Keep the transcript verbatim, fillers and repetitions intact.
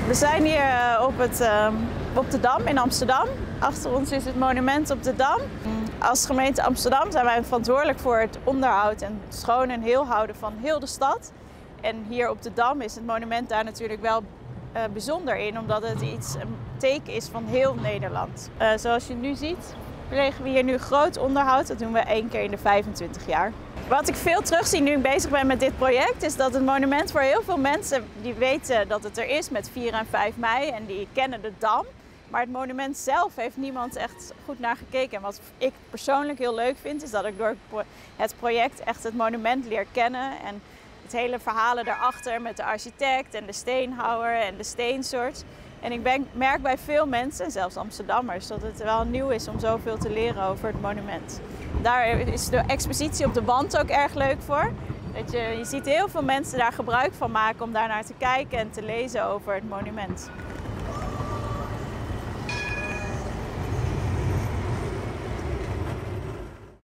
We zijn hier op, het, uh, op de Dam in Amsterdam. Achter ons is het monument op de Dam. Als gemeente Amsterdam zijn wij verantwoordelijk voor het onderhoud en schoon en heel houden van heel de stad. En hier op de Dam is het monument daar natuurlijk wel uh, bijzonder in, omdat het iets, een teken is van heel Nederland. Uh, zoals je nu ziet, plegen we hier nu groot onderhoud. Dat doen we één keer in de vijfentwintig jaar. Wat ik veel terugzie nu ik bezig ben met dit project, is dat het monument voor heel veel mensen die weten dat het er is met vier en vijf mei en die kennen de Dam. Maar het monument zelf heeft niemand echt goed naar gekeken. En wat ik persoonlijk heel leuk vind, is dat ik door het project echt het monument leer kennen. En het hele verhalen daarachter met de architect en de steenhouwer en de steensoort. En ik ben, merk bij veel mensen, zelfs Amsterdammers, dat het wel nieuw is om zoveel te leren over het monument. Daar is de expositie op de wand ook erg leuk voor. Dat je, je ziet heel veel mensen daar gebruik van maken om daar naar te kijken en te lezen over het monument.